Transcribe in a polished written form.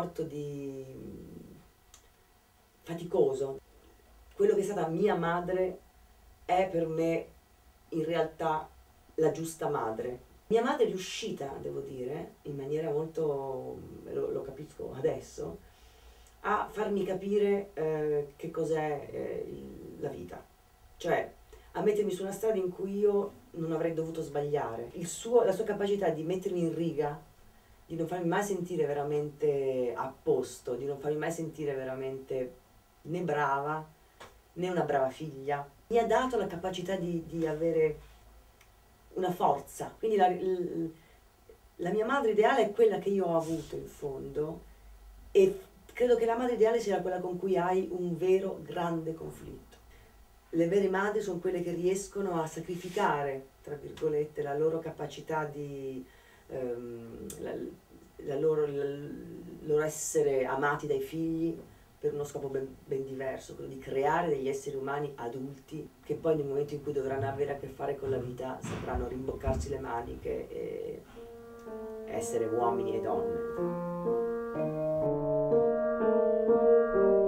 rapporto faticoso. Quello che è stata mia madre è per me in realtà la giusta madre. Mia madre è riuscita, devo dire, in maniera molto, lo capisco adesso, a farmi capire che cos'è la vita. Cioè, a mettermi su una strada in cui io non avrei dovuto sbagliare. La sua capacità di mettermi in riga, di non farmi mai sentire veramente a posto, di non farmi mai sentire veramente né brava, né una brava figlia, mi ha dato la capacità di avere una forza. Quindi la mia madre ideale è quella che io ho avuto in fondo, e credo che la madre ideale sia quella con cui hai un vero grande conflitto. Le vere madri sono quelle che riescono a sacrificare, tra virgolette, la loro capacità il loro essere amati dai figli per uno scopo ben diverso, quello di creare degli esseri umani adulti che poi nel momento in cui dovranno avere a che fare con la vita sapranno rimboccarsi le maniche e essere uomini e donne.